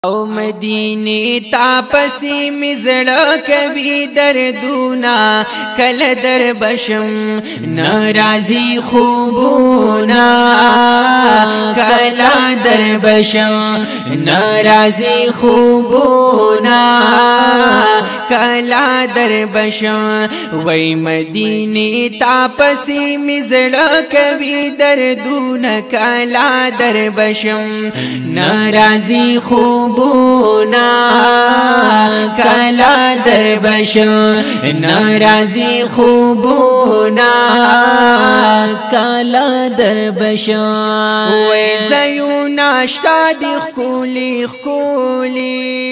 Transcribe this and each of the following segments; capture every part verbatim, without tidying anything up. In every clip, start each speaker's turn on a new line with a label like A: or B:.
A: او مدینه تا پسی مزړه کوي دردونه کله در بشم ناراضی خوبونه کله در بشم ناراضی خوبونه کله در بشم وای مدینه تا پسی مزړه کوي دردونه کله در بشم ناراضی خوب بونا کلا در بشم ناراضی خوبونا کلا در بشم وی زیون اشتا دی خکولی خکولی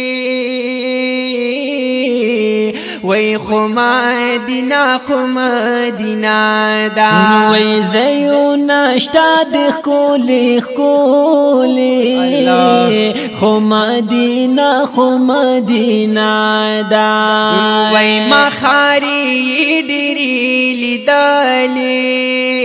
A: وی خمدینا خمدینا دا
B: وی زیون اشتا دی خکولی خکولی خمدینا خمدینا دا
A: وی مخاری ډیری لیدلی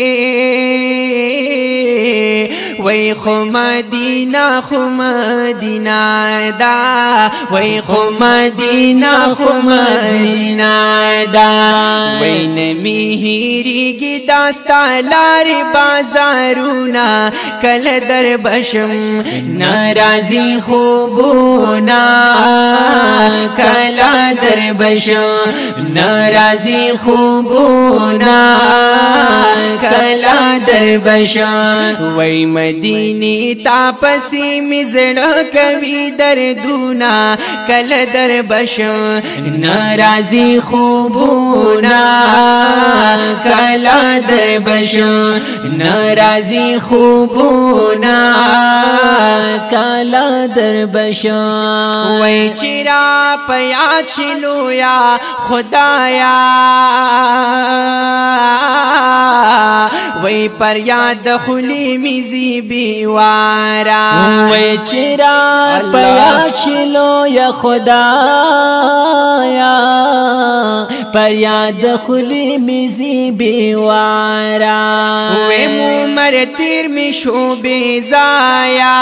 A: وی خمدینا خمدینا دا وی خمدینا خمدینا دا وی نمیهیریگی داستا لاری بازارونا کل در بشم ناراضی خوبونا کل در بشم ناراضی خوبونا کل در بشم وی مدینی تا پسی مزړه کوي دردونه کله در بشم ناراضی خوبونه کله در بشم ناراضی خوبونه
B: کله در بشم
A: وای چیرا پیاد شلو یا خدایا وی پر یاد خلی میزی بیوارا
B: وی چرا پیاد شلو یا خدایا پر یاد خلی میزی بیوارا
A: وی ممر تیر می شو بیزایا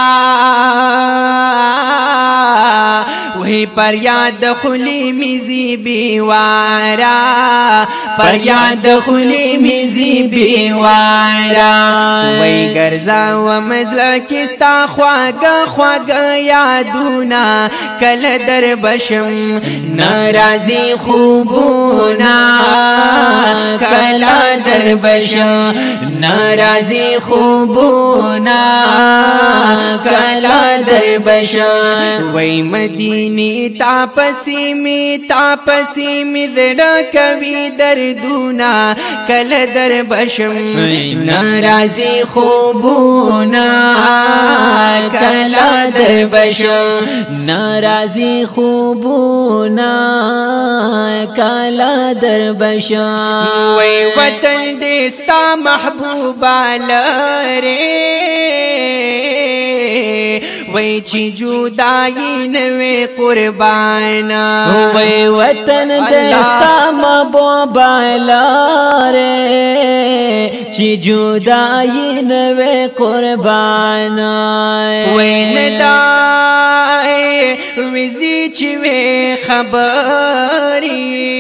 A: وی پر یاد خلی میزی بیوارا پر یاد خلی میزی بیوارا وی گرزا و مزلکستا خواگا خواگا یادونا کل در بشم ناراضی خوبونا کل در بشم ناراضی خوبونا کل در بشم وی مدینی تا پسی می تا پسی می دڑا کوي دردونا کل در بشم ناراضی خوبونا کل در بشم
B: ناراضی خوبونا کل در بشم
A: وی وطن دستا محبوبا لره وی چی جدائی نوے قربانا
B: وی وطن دستا محبوبا لارے چی جدائی نوے قربانا
A: وی ندائی وزی چی وی خبری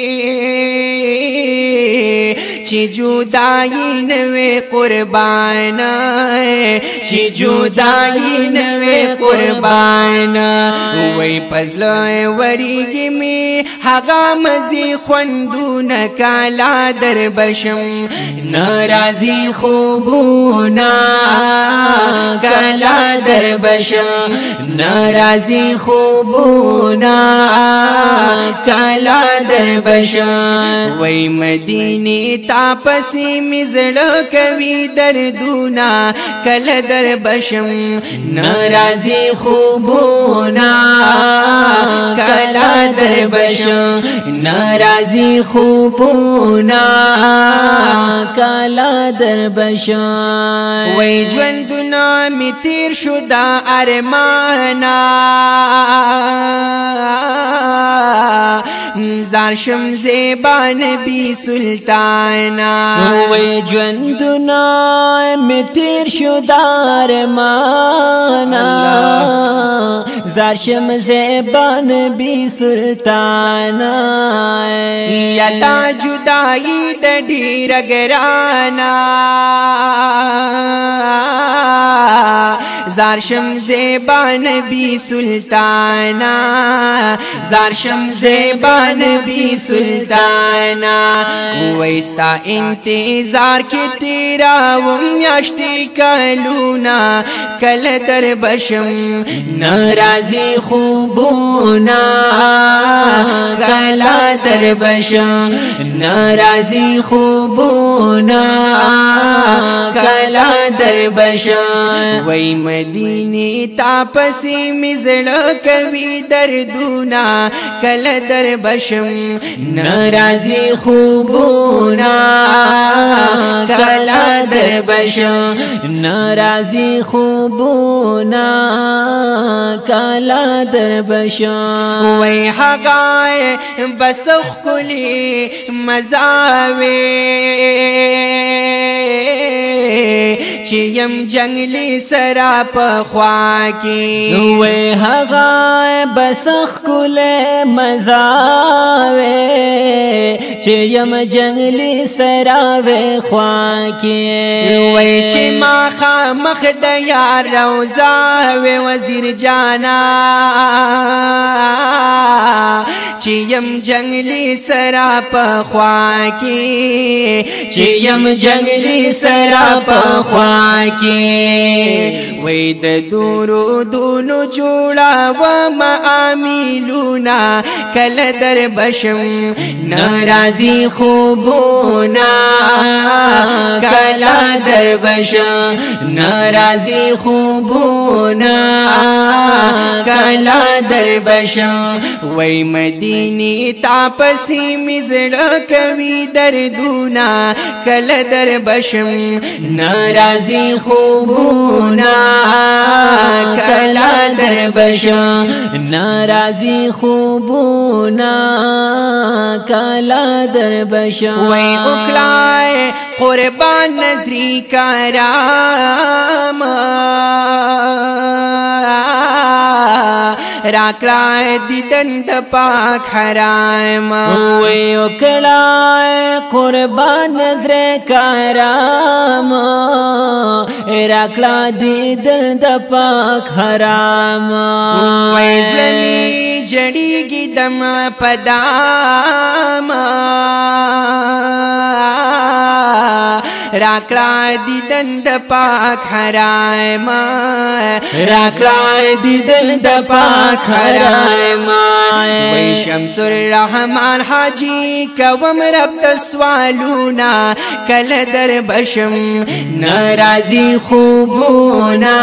A: چی جدائی نوے قربانا چی جدائی نوے قربانا وی پزلوی وریگی می حقا مزی خوندون کالا در بشم ناراضی خوبونا کالا در بشم ناراضی خوبونا کالا در بشم وی مدینی تا پسی مزړه کوي دردونه کله در بشم ناراضی خوبونه کله در بشم ناراضی خوبونه
B: کله در بشم
A: وی ژوندونه می تیر شو دا ارمانا زارشم زیبا نبی سلطانا
B: وی جوندنا می تیر شو دارمانا زارشم زیبا نبی سلطانا
A: یدا جدائی د ډیر ګرانا زارشم زیبا نبی سلطانا زارشم زیبا نبی سلطانا ویستا انتظار کی تیرا ومیاشتی کلونا کل در بشم ناراضی خوبونا کلا در بشم ناراضی خوبونا کلا در بشم وی مدینی تاپسی مزڑ کوي دردونا کل در بشم ناراضی خوبونا کلا در بشم
B: ناراضی خوبونا کلا در بشم
A: وی حقای بسخ کلی مزاوی چیم جنگلی سرا پخوا کی
B: وی هغای بسخ کل مزاوی چیم جنگلی سرا خوا کی
A: وی چی ما خامخ د یار روزا وی وزیر جانا چیم جنگلی سرا پخوا کی چیم جنگلی سرا پخوا کی وی د دورو دونو جوړا و معاملونا کل در بشم ناراضی خوبونا کلا در بشم ناراضی خوبونا کلا در بشم وی مدینی تاپسی مزړ کوي دردونا کل در بشم ناراضی خوبونا کلا در بشم
B: ناراضی خوبونا کلا در بشم
A: وی اکلائے قربان نظری کرام راکلا دیدن د پاک حرام
B: وی اکلائے قربان نظر کرام راکلا دیدن د پاک حرام
A: وی زلمی جڑیگی دم پدام راکلا دیدن د پاک حرام راکلا دیدن د پاک حرام وی شمس الرحمن حاجی کوم رب تسوالونا کل در بشم ناراضی خوبونا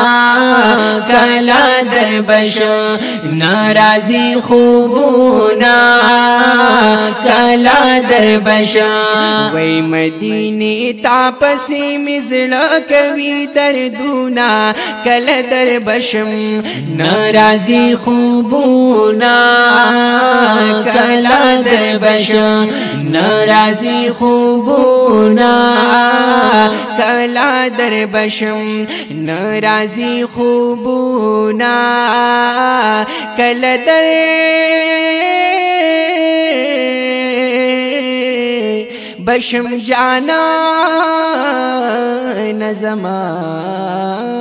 A: کلا در بشم ناراضی خوبونا کلا در بشم وی مدینی تاپسی مزړ کوي دردونا کل در بشم ناراضی خوبونا کلا در بشم ناراضی خوبونا کلا در بشم ناراضی خوبونا کلا در بشم جانا نظما